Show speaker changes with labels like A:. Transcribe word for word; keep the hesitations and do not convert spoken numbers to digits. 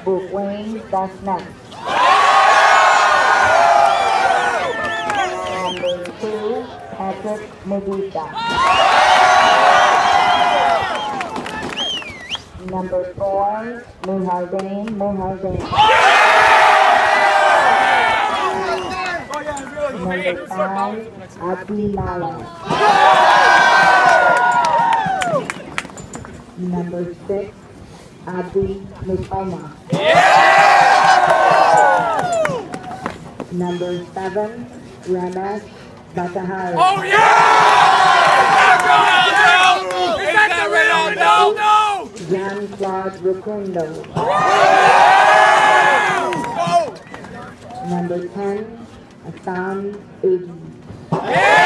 A: Brooklyn Dasnet. Number two, Patrick Medusa. Number four, Muhardane Muhardane. Number five, Abdi Mala. Number six, Abdi Mutoma. Number seven, Ramesh Batahari.
B: Oh yeah! Is that the real no? No!
A: Jean-Claude Rukundo.
B: Oh!
A: Number ten, Assam Adi.
B: Yeah!